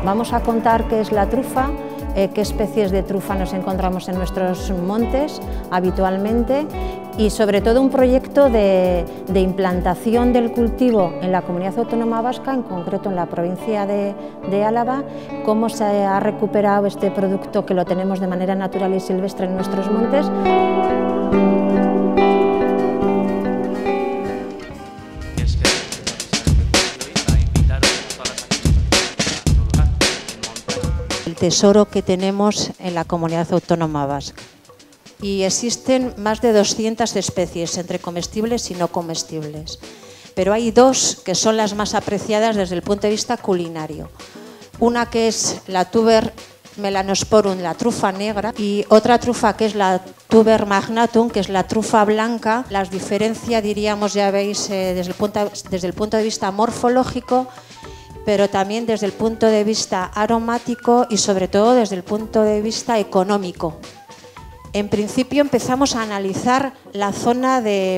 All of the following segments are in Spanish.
Vamos a contar qué es la trufa, qué especies de trufa nos encontramos en nuestros montes habitualmente y sobre todo un proyecto de implantación del cultivo en la Comunidad Autónoma Vasca, en concreto en la provincia de Álava, cómo se ha recuperado este producto que lo tenemos de manera natural y silvestre en nuestros montes. El tesoro que tenemos en la Comunidad Autónoma Vasca. Y existen más de 200 especies, entre comestibles y no comestibles. Pero hay dos que son las más apreciadas desde el punto de vista culinario. Una que es la Tuber melanosporum, la trufa negra, y otra trufa que es la Tuber magnatum, que es la trufa blanca. Las diferencia, diríamos, ya veis, desde el punto de vista morfológico, pero también desde el punto de vista aromático y sobre todo desde el punto de vista económico. En principio empezamos a analizar la zona de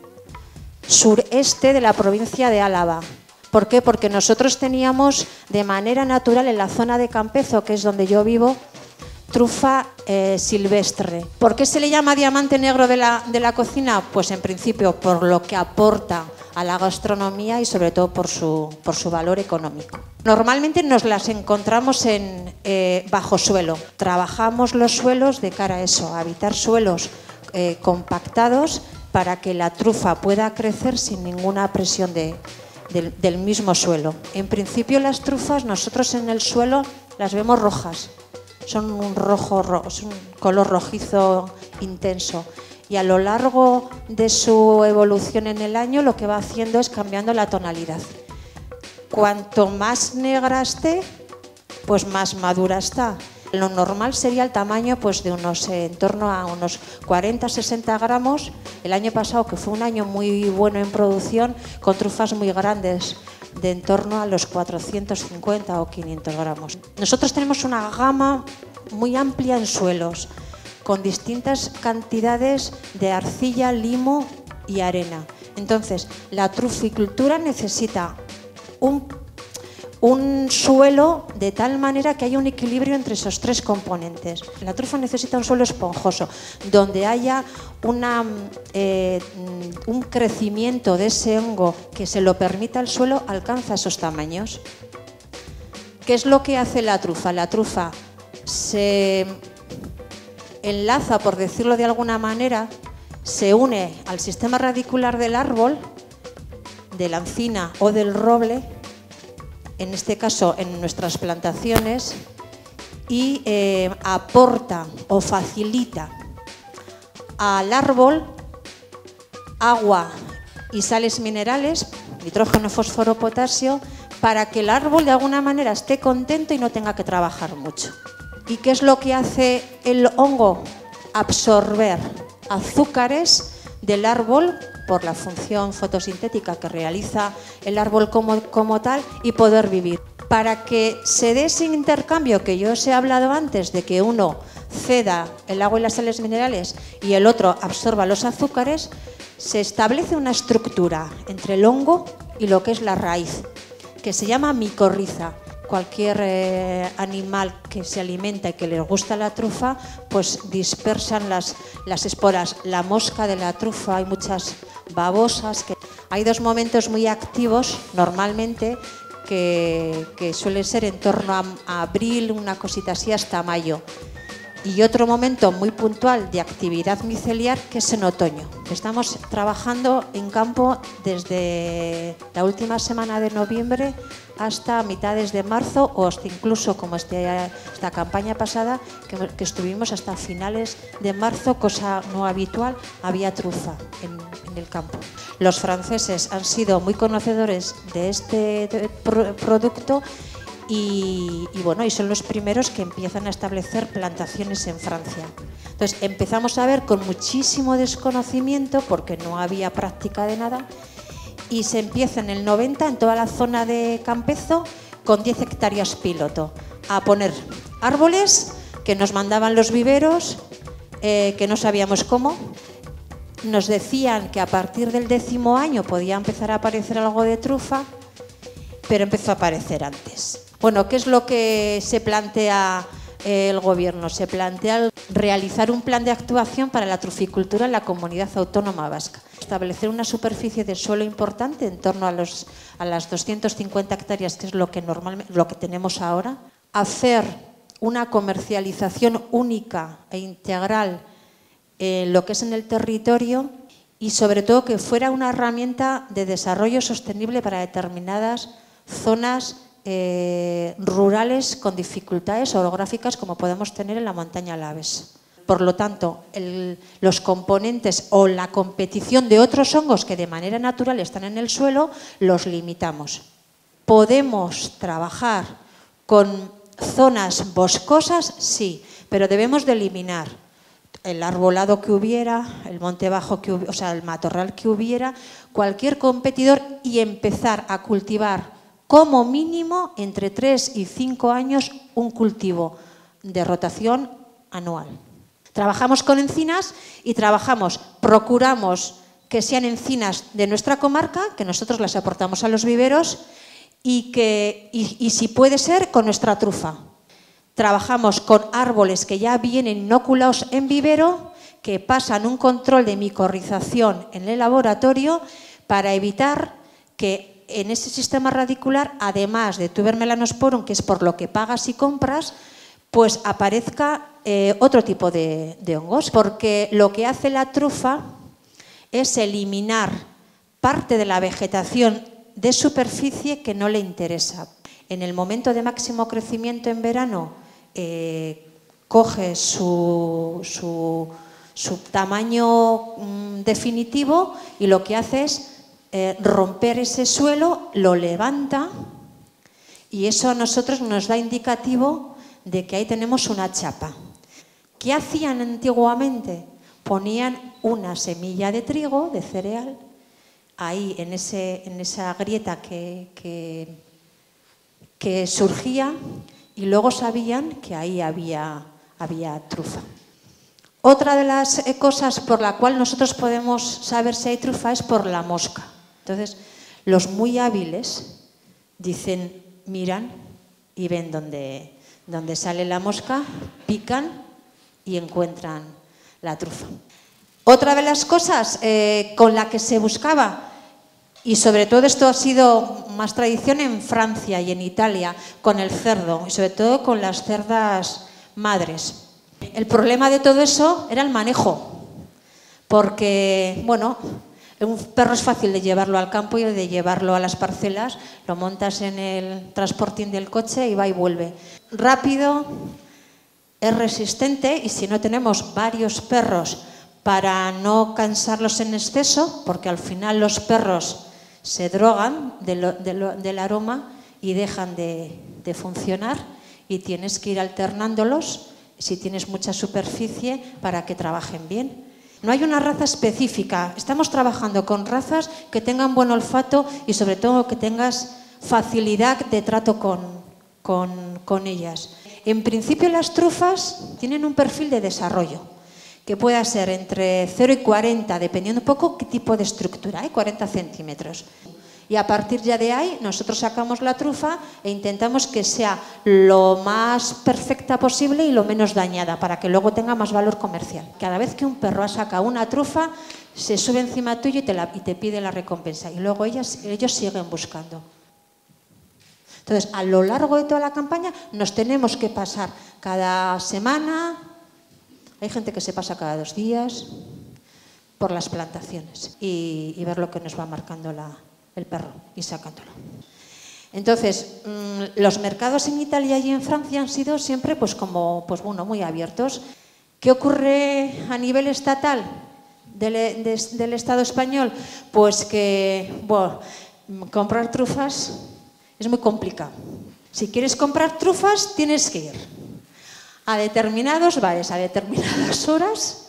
sureste de la provincia de Álava. ¿Por qué? Porque nosotros teníamos de manera natural en la zona de Campezo, que es donde yo vivo, trufa silvestre. ¿Por qué se le llama diamante negro de la cocina? Pues en principio por lo que aporta a la gastronomía y sobre todo por su valor económico. Normalmente nos las encontramos en bajo suelo. Trabajamos los suelos de cara a eso, a evitar suelos compactados para que la trufa pueda crecer sin ninguna presión del mismo suelo. En principio las trufas nosotros en el suelo las vemos rojas, son un color rojizo intenso. Y a lo largo de su evolución en el año lo que va haciendo es cambiando la tonalidad. Cuanto más negra esté, pues más madura está. Lo normal sería el tamaño pues, de en torno a unos 40-60 gramos. El año pasado, que fue un año muy bueno en producción, con trufas muy grandes, de en torno a los 450 o 500 gramos. Nosotros tenemos una gama muy amplia en suelos, con distintas cantidades de arcilla, limo y arena. Entonces, la truficultura necesita un suelo de tal manera que haya un equilibrio entre esos tres componentes. La trufa necesita un suelo esponjoso, donde haya un crecimiento de ese hongo que se lo permita al suelo, alcanza esos tamaños. ¿Qué es lo que hace la trufa? La trufa se enlaza, por decirlo de alguna manera, se une al sistema radicular del árbol, de la encina o del roble, en este caso en nuestras plantaciones, y aporta o facilita al árbol agua y sales minerales, nitrógeno, fósforo, potasio, para que el árbol de alguna manera esté contento y no tenga que trabajar mucho. ¿Y qué es lo que hace el hongo? Absorber azúcares del árbol por la función fotosintética que realiza el árbol como tal y poder vivir. Para que se dé ese intercambio que yo os he hablado antes, de que uno ceda el agua y las sales minerales y el otro absorba los azúcares, se establece una estructura entre el hongo y lo que es la raíz, que se llama micorriza. Cualquier animal que se alimenta y que les gusta la trufa, pues dispersan las esporas. La mosca de la trufa, hay muchas babosas. Hay dos momentos muy activos normalmente que suele ser en torno a abril, una cosita así, hasta mayo. Y otro momento muy puntual de actividad miceliar que es en otoño. Estamos trabajando en campo desde la última semana de noviembre hasta mitades de marzo o hasta incluso como esta campaña pasada que estuvimos hasta finales de marzo, cosa no habitual, había trufa en el campo. Los franceses han sido muy conocedores de este producto y son los primeros que empiezan a establecer plantaciones en Francia. Entonces empezamos a ver con muchísimo desconocimiento, porque no había práctica de nada, y se empieza en el 90 en toda la zona de Campezo con 10 hectáreas piloto a poner árboles que nos mandaban los viveros, que no sabíamos cómo. Nos decían que a partir del 10º año podía empezar a aparecer algo de trufa, pero empezó a aparecer antes. Bueno, ¿qué es lo que se plantea el Gobierno? Se plantea realizar un plan de actuación para la truficultura en la Comunidad Autónoma Vasca. Establecer una superficie de suelo importante en torno a las 250 hectáreas, que es lo que tenemos ahora. Hacer una comercialización única e integral en lo que es en el territorio y, sobre todo, que fuera una herramienta de desarrollo sostenible para determinadas zonas rurales con dificultades orográficas como podemos tener en la montaña Alaves. Por lo tanto, los componentes o la competición de otros hongos que de manera natural están en el suelo, los limitamos. Podemos trabajar con zonas boscosas, sí, pero debemos de eliminar el arbolado que hubiera, el monte bajo que hubiera, o sea, el matorral que hubiera, cualquier competidor, y empezar a cultivar como mínimo entre 3 y 5 años un cultivo de rotación anual. Trabajamos con encinas y procuramos que sean encinas de nuestra comarca, que nosotros las aportamos a los viveros y si puede ser, con nuestra trufa. Trabajamos con árboles que ya vienen inoculados en vivero, que pasan un control de micorrización en el laboratorio para evitar que en ese sistema radicular, además de tuber melanosporum, que es por lo que pagas y compras, pues aparezca otro tipo de hongos. Porque lo que hace la trufa es eliminar parte de la vegetación de superficie que no le interesa. En el momento de máximo crecimiento en verano, coge su tamaño definitivo y lo que hace es romper ese suelo, lo levanta y eso a nosotros nos da indicativo de que ahí tenemos una chapa. ¿Qué hacían antiguamente? Ponían una semilla de trigo, de cereal, ahí en esa grieta que surgía y luego sabían que ahí había trufa. Otra de las cosas por la cual nosotros podemos saber si hay trufa es por la mosca. Entonces, los muy hábiles dicen, miran y ven dónde sale la mosca, pican y encuentran la trufa. Otra de las cosas con la que se buscaba, y sobre todo esto ha sido más tradición en Francia y en Italia, con el cerdo y sobre todo con las cerdas madres. El problema de todo eso era el manejo, porque, bueno, un perro es fácil de llevarlo al campo y de llevarlo a las parcelas, lo montas en el transportín del coche y va y vuelve. Rápido, es resistente y si no tenemos varios perros para no cansarlos en exceso, porque al final los perros se drogan del aroma y dejan de funcionar y tienes que ir alternándolos si tienes mucha superficie para que trabajen bien. No hay una raza específica, estamos trabajando con razas que tengan buen olfato y sobre todo que tengas facilidad de trato con ellas. En principio las trufas tienen un perfil de desarrollo que pueda ser entre 0 y 40, dependiendo un poco qué tipo de estructura, 40 centímetros. Y a partir ya de ahí nosotros sacamos la trufa e intentamos que sea lo más perfecta posible y lo menos dañada para que luego tenga más valor comercial. Cada vez que un perro ha sacado una trufa, se sube encima tuyo y te pide la recompensa. Y luego ellos siguen buscando. Entonces, a lo largo de toda la campaña nos tenemos que pasar cada semana, hay gente que se pasa cada 2 días, por las plantaciones y ver lo que nos va marcando el perro y sacándolo. Entonces, los mercados en Italia y en Francia han sido siempre muy abiertos. ¿Qué ocurre a nivel estatal del Estado español? Pues que comprar trufas es muy complicado. Si quieres comprar trufas, tienes que ir a determinados bares, a determinadas horas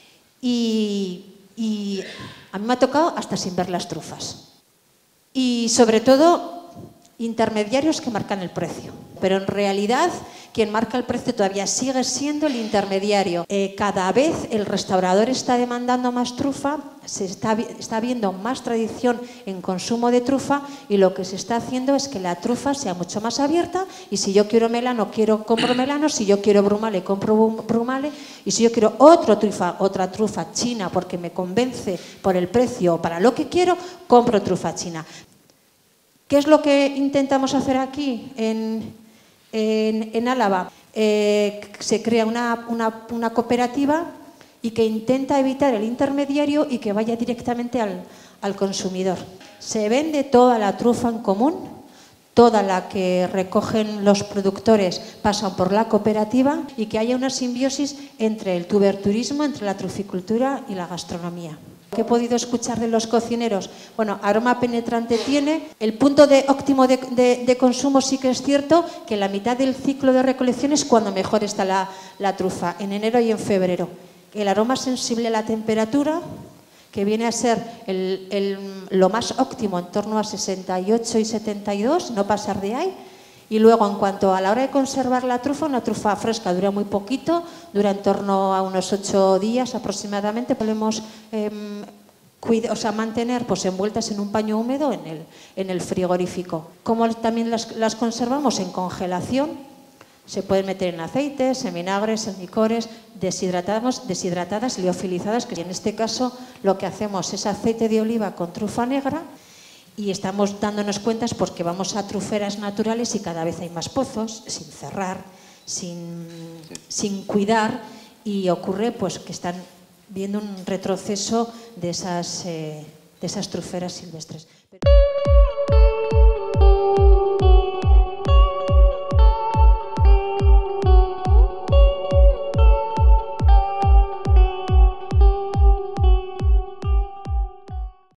y a mí me ha tocado hasta sin ver las trufas. Y sobre todo, intermediarios que marcan el precio, pero en realidad quien marca el precio todavía sigue siendo el intermediario. Cada vez el restaurador está demandando más trufa, se está viendo más tradición en consumo de trufa y lo que se está haciendo es que la trufa sea mucho más abierta y si yo quiero melano, compro melano, si yo quiero brumale, compro brumale y si yo quiero otra trufa china porque me convence por el precio o para lo que quiero, compro trufa china. ¿Qué es lo que intentamos hacer aquí en Álava? Se crea una cooperativa y que intenta evitar el intermediario y que vaya directamente al consumidor. Se vende toda la trufa en común, toda la que recogen los productores pasan por la cooperativa y que haya una simbiosis entre el tuberturismo, entre la truficultura y la gastronomía. ¿Qué he podido escuchar de los cocineros? Bueno, aroma penetrante tiene. El punto óptimo de consumo sí que es cierto que la mitad del ciclo de recolección es cuando mejor está la trufa, en enero y en febrero. El aroma sensible a la temperatura, que viene a ser lo más óptimo en torno a 68 y 72, no pasar de ahí. Y luego, en cuanto a la hora de conservar la trufa, una trufa fresca dura muy poquito, dura en torno a unos 8 días aproximadamente. Podemos mantener pues, envueltas en un paño húmedo en el frigorífico. Como también las conservamos en congelación, se pueden meter en aceites, en vinagres, en licores, deshidratadas, liofilizadas, que en este caso lo que hacemos es aceite de oliva con trufa negra. Y estamos dándonos cuenta pues, que vamos a truferas naturales y cada vez hay más pozos, sin cerrar, sin cuidar, y ocurre pues, que están viendo un retroceso de esas truferas silvestres.